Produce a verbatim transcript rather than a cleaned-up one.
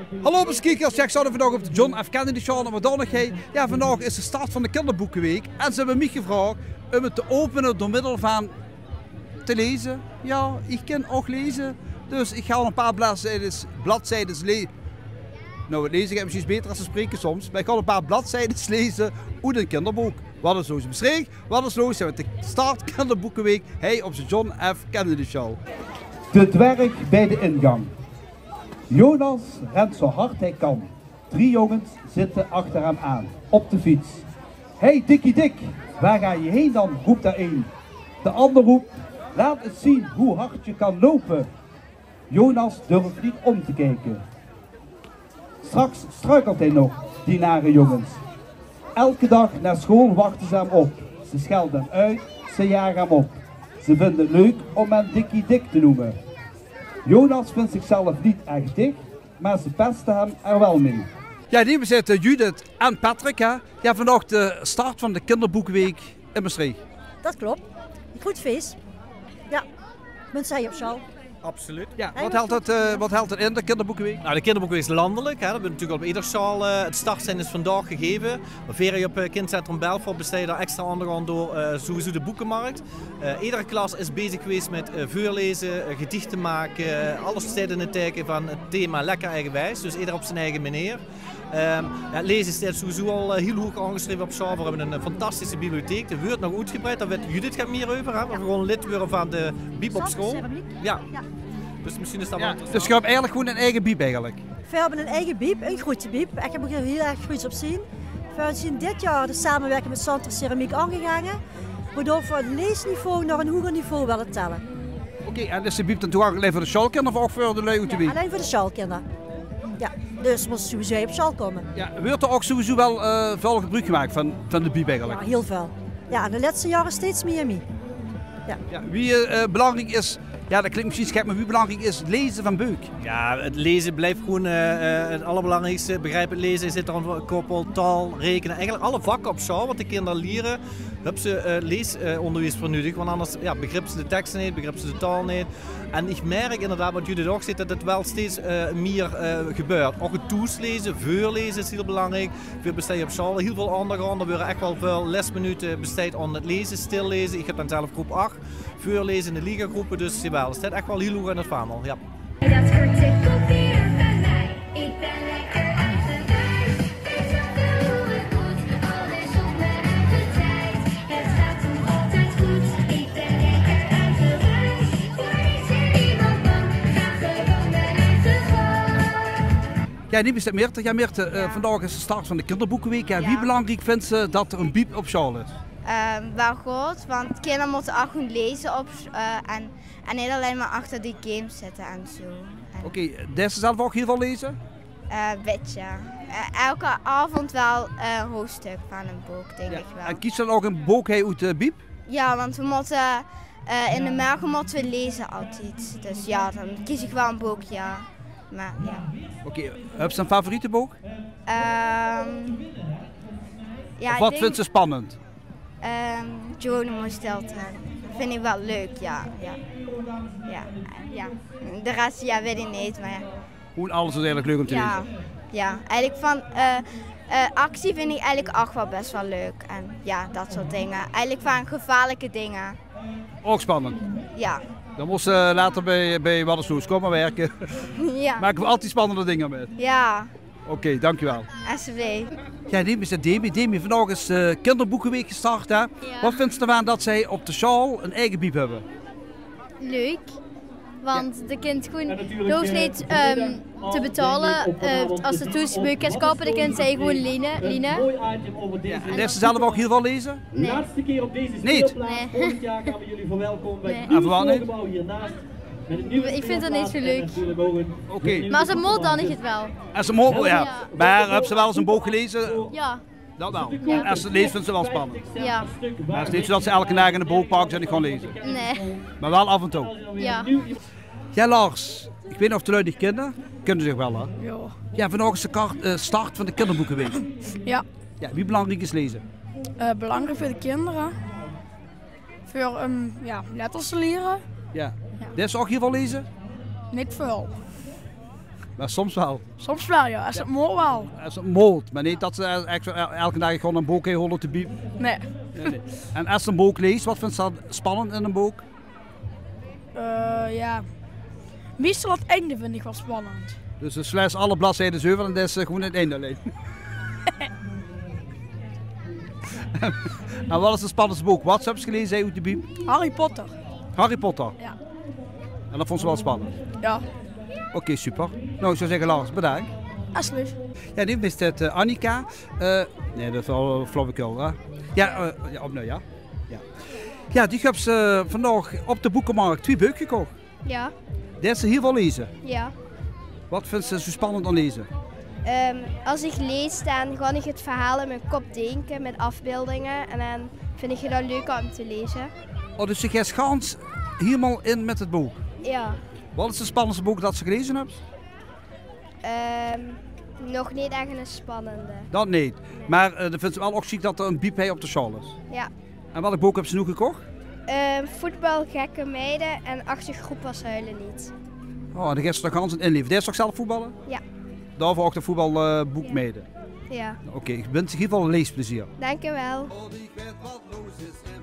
Hallo beste kijkers, ja, ik sta vandaag op de John F. Kennedy Show en wat dan nog. Ja, vandaag is de start van de kinderboekenweek en ze hebben mij gevraagd om het te openen door middel van te lezen. Ja, ik kan ook lezen, dus ik ga al een paar bladzijden, bladzijden lezen. Nou, het lezen gaat misschien beter als ze spreken soms, maar ik ga al een paar bladzijden lezen uit een kinderboek. Wat is los beschreven? Wat is los met de start kinderboekenweek hij op de John F. Kennedy Show. De dwerg bij de ingang. Jonas rent zo hard hij kan. Drie jongens zitten achter hem aan, op de fiets. Hey Dikkie Dik, waar ga je heen dan, roept er een. De ander roept, laat eens zien hoe hard je kan lopen. Jonas durft niet om te kijken. Straks struikelt hij nog, die nare jongens. Elke dag naar school wachten ze hem op. Ze schelden hem uit, ze jagen hem op. Ze vinden het leuk om hem Dikkie Dik te noemen. Jonas vindt zichzelf niet echt dik, maar ze pesten hem er wel mee. Ja, die zitten Judith en Patrick. Hè? Ja, vandaag de start van de kinderboekweek in Maastricht. Dat klopt. Goed feest. Ja, met zij op show. Absoluut. Ja, wat helpt het, uh, wat helpt het in, de kinderboekenweek? Nou, de kinderboekweek is landelijk. Hè. Dat hebben we natuurlijk op ieder zaal. Uh, het startsein is vandaag gegeven. We veren op uh, Kindcentrum Belfort besteden daar extra aandacht aan door uh, sowieso de boekenmarkt. Uh, iedere klas is bezig geweest met uh, voorlezen, uh, gedichten maken, uh, alles zit in het teken van het thema lekker eigenwijs. Dus ieder op zijn eigen manier. Um, ja, lezen is sowieso al uh, heel hoog aangeschreven op zaal. We hebben een uh, fantastische bibliotheek. De wordt nog uitgebreid. Daar weet Judith gaat meer over. Hè. We hebben gewoon lid worden van de bieb op school. Ja. Ja. Dus misschien is dat wel ja, interessant. Dus je hebt eigenlijk gewoon een eigen bieb eigenlijk? We hebben een eigen bieb, een grote bieb. Ik heb er heel erg goed op zien. We zijn dit jaar de samenwerking met Santer Ceramiek aangegaan. Waardoor we het leesniveau naar een hoger niveau willen tellen. Oké, okay, en is de bieb dan toegankelijk alleen voor de schoolkinderen of ook voor de lui uit de bieb? Ja, alleen voor de schoolkinderen. Ja, dus moet sowieso op school komen. Ja, wordt er ook sowieso wel uh, veel gebruik gemaakt van, van de bieb eigenlijk? Ja, heel veel. Ja, de laatste jaren steeds meer en meer. Ja. Ja, wie uh, belangrijk is, ja dat klinkt misschien gek, maar wie belangrijk is het lezen van boek? Ja, het lezen blijft gewoon uh, uh, het allerbelangrijkste. Begrijp het lezen, zit er aan koppel, taal, rekenen. Eigenlijk alle vakken op zaal wat de kinderen leren, hebben ze uh, leesonderwijs voor nodig. Want anders ja, begrijpen ze de teksten niet, begrijpen ze de taal niet. En ik merk inderdaad wat Judith ook zegt, dat het wel steeds uh, meer uh, gebeurt. Ook het toeslezen, voorlezen is heel belangrijk. We besteden op zaal heel veel aandacht aan. Er worden echt wel veel lesminuten besteed aan het lezen, stillezen. Ik heb dan zelf groep acht, voorlezen in de ligagroepen. Dus jawel, het staat echt wel heel hoog in het vaandel. Ja. Dat vertikkelt weer van mij. Ik ben lekker eigenwijs. Weet zoveel hoe het moet. Alles zonder eigen tijd. Het gaat hem altijd goed. Ik ben lekker eigenwijs. Voor is er niemand bang. Ga gewoon mijn eigen gang. Ja, die is het Meerte. Ja, Meerte, uh, vandaag is de start van de kinderboekenweek. Ja, wie Ja. belangrijk vindt ze dat er een bieb op school is? Uh, wel goed, want kinderen moeten ook goed lezen op, uh, en, en niet alleen maar achter die games zitten en zo. Oké, okay, deze zelf ook heel veel lezen? Uh, beetje. Uh, elke avond wel een hoofdstuk van een boek, denk Ja. ik wel. En kies dan ook een boek uit de bieb? Ja, want we moeten uh, in de morgen moeten we lezen altijd. Dus ja, dan kies ik wel een boek, ja. Maar ja. Oké, okay, heb je een favoriete boek? Um, ja of wat denk, vindt ze spannend? Um, Geronimo Stilton. Dat vind ik wel leuk, ja. Ja, ja, ja. De rest ja, weet ik niet, maar ja. Hoe alles is eigenlijk leuk om te ja, lezen? Ja, eigenlijk van uh, uh, actie vind ik eigenlijk ook wel best wel leuk. En ja, dat soort dingen. Eigenlijk van gevaarlijke dingen. Ook spannend? Ja. Dan moest ze uh, later bij, bij Waddersloes komen werken. Ja. Maken we altijd spannende dingen met. Ja. Oké, okay, dankjewel. Alsjeblieft. Ja, Demi is het Demi. Demi, vandaag is de uh, kinderboekenweek gestart. Hè? Ja. Wat vindt ze ervan dat zij op de schaal een eigen bieb hebben? Leuk, want ja. de kind gewoon hoeft niet um, te betalen. Uh, als ze toespeuk kan kopen, dan kan zij gewoon lenen. lenen. Ja. En heeft ze zelf ook heel veel lezen? Nee. Niet? Nee. nee. En voor wat niet? Ik vind het niet zo leuk. Oké. Okay. Maar als een mol dan is het wel. Als een mol, ja. ja. Maar heb ze wel eens een boek gelezen? Ja. Dat wel. Ja. Als ze leest vindt ze wel spannend. Ja. Maar het is niet zo dat ze elke dag in de boek pakken en ik gewoon lezen. Nee. Maar wel af en toe. Ja. Ja, Lars. Ik weet niet of de lui die kennen. Kunnen zich wel, hè? Ja. Ja, vandaag is de kaart, uh, start van de kinderboekenweek. Ja. Ja. Wie belangrijk is lezen? Uh, belangrijk voor de kinderen. Voor um, ja, letters te leren. Ja. Ja. Dit is ook heel veel lezen? Niet veel. Maar soms wel. Soms wel, ja. Als het mooi wel. Als het moet, maar niet dat ze echt zo el- elke dag gewoon een boek heeft horen te bieden. Nee. Nee, nee. En als ze een boek leest, wat vindt ze dan spannend in een boek? Eh, ja. Meestal het einde vind ik wel spannend. Dus ze slechts alle bladzijden zeven en dat is eh, gewoon het einde alleen. En wat is het spannendste boek? Wat heb je gelezen, zei u te bieden? Harry Potter. Harry Potter. Ja. En dat vond ze wel spannend. Ja. Oké, super. Nou, ik zou zeggen, Lars, bedankt. Alsjeblieft. Ja, nu is het uh, Annika. Uh, nee, dat is wel flauwekul, hè? Ja, uh, ja, opnieuw, ja. Ja, ja die heeft ze vandaag op de boekenmarkt twee boeken gekocht. Ja, Die heeft ze hier wel lezen. ja. Wat vindt ze zo spannend aan lezen? Ehm, als ik lees, dan ga ik het verhaal in mijn kop denken met afbeeldingen. En dan vind ik het dan leuk om te lezen. Oh, dus je gaat gans helemaal in met het boek. Ja. Wat is het spannendste boek dat ze gelezen hebt? Ehm, nog niet echt een spannende. Dat niet. Maar uh, dan vindt ze wel ook ziek dat er een biep heeft op de sjaal is. Ja. En welk boek hebben ze nu gekocht? Ehm, voetbal, gekke meiden en achter groep was huilen niet. Oh, en dan gaat ze toch gans in inleven. Die is toch zelf voetballen? Ja. Daarvoor ook de voetbalboek uh, Ja. mede. Ja. Oké, okay, ik wens in ieder geval leesplezier. Dankjewel. Oh, die weet wat los is.